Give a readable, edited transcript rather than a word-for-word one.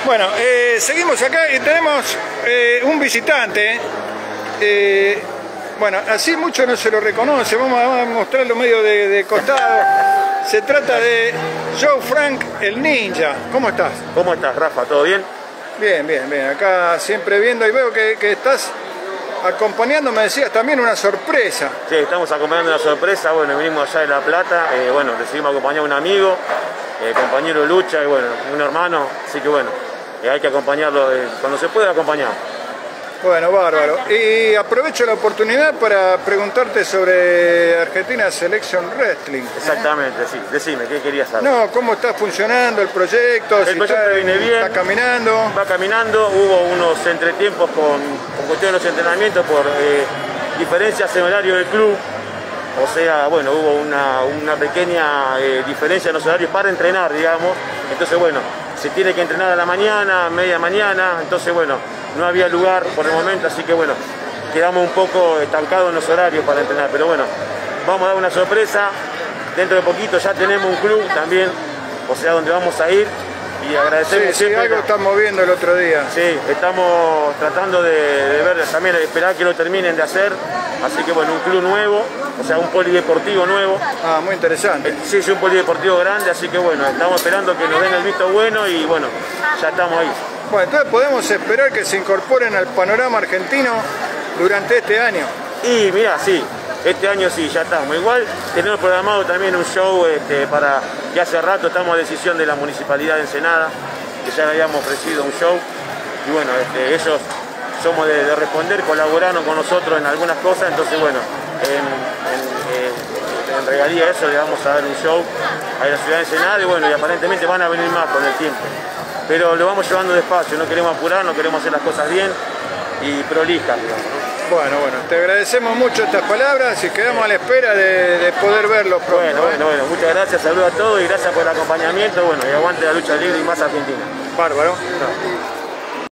Bueno, seguimos acá y tenemos un visitante. Bueno, así mucho no se lo reconoce, vamos a mostrarlo medio de costado. Se trata de Joe Frank, el ninja. ¿Cómo estás? ¿Cómo estás, Rafa? ¿Todo bien? Bien, bien, bien. Acá siempre viendo y veo que estás acompañando, me decías, también una sorpresa. Sí, estamos acompañando una sorpresa. Bueno, venimos allá de La Plata. Bueno, decidimos acompañar a un amigo, compañero de lucha y bueno, un hermano. Así que bueno, hay que acompañarlo cuando se pueda acompañar. Bueno, bárbaro. Y aprovecho la oportunidad para preguntarte sobre Argentina Selection Wrestling. Exactamente, sí. Decime, ¿qué querías saber? No, ¿cómo está funcionando el proyecto? El proyecto viene bien. ¿Está caminando? Va caminando. Hubo unos entretiempos con cuestión de los entrenamientos por diferencias en horario del club. O sea, bueno, hubo una pequeña diferencia en los horarios para entrenar, digamos. Entonces, bueno, se tiene que entrenar a la mañana, media mañana. Entonces, bueno, no había lugar por el momento, así que bueno, quedamos un poco estancados en los horarios para entrenar, pero bueno, vamos a dar una sorpresa. Dentro de poquito ya tenemos un club también, o sea, donde vamos a ir y agradecemos sí, siempre. Algo estamos viendo el otro día. Sí, estamos tratando de ver también, esperar que lo terminen de hacer, así que bueno, un club nuevo, o sea, un polideportivo nuevo. Ah, muy interesante. Sí, un polideportivo grande, así que bueno, estamos esperando que nos den el visto bueno y bueno, ya estamos ahí. Bueno, entonces podemos esperar que se incorporen al panorama argentino durante este año. Y mira, sí, este año sí, ya estamos. Igual tenemos programado también un show para que hace rato estamos a decisión de la Municipalidad de Ensenada, que ya le habíamos ofrecido un show. Y bueno, ellos somos de responder, colaboraron con nosotros en algunas cosas, entonces bueno, en regalía a eso le vamos a dar un show a la ciudad de Ensenada y bueno, y aparentemente van a venir más con el tiempo. Pero lo vamos llevando despacio, no queremos apurar, no queremos hacer las cosas bien y prolijas, digamos, ¿no? Bueno, te agradecemos mucho estas palabras y quedamos a la espera de poder verlo pronto. Bueno, muchas gracias, saludos a todos y gracias por el acompañamiento, bueno, y aguante la lucha libre y más Argentina. Bárbaro. No.